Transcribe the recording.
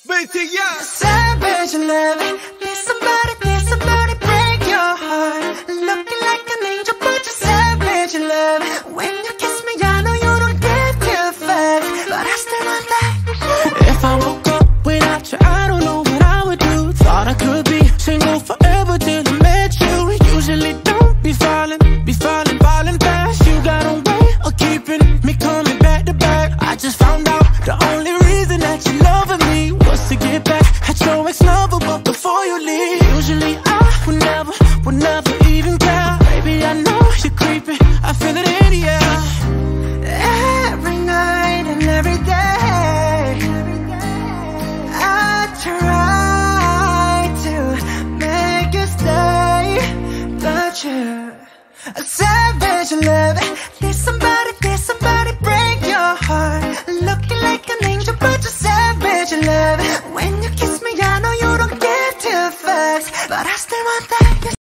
BTS. Savage love. Did somebody break your heart? Looking like an angel, but you're savage love. When you kiss me, I know you don't give two fucks, but I still want that. If I woke up without you, I don't know what I would do. Thought I could be single forever till I met you. Usually don't be falling fast. You got a way of keeping me coming back to back. I just found out the only reason that you loving me was to get back at your ex-lover, but before you leave, usually I would never even care. Baby, I know you're creeping, I feel it in the air. Every night and every day, I try to make you stay, but you're a savage love. Did somebody break your heart? Looking like an angel, but you're savage love. When you kiss me, I know you don't give two fucks, but I still want that.